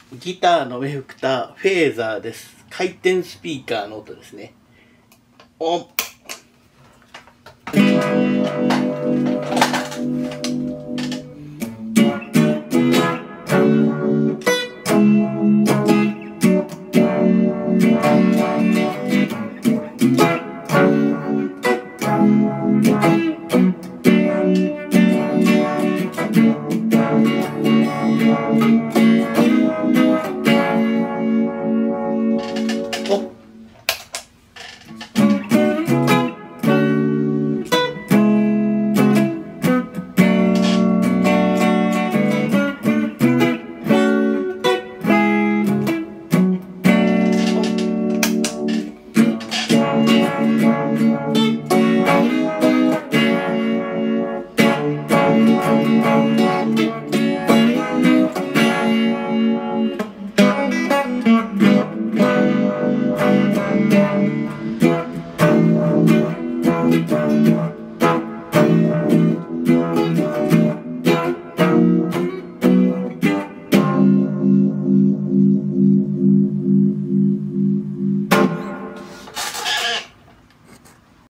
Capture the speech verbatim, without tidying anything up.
ギターのエフェクター、フェーザーです。回転スピーカーの音ですね。オン。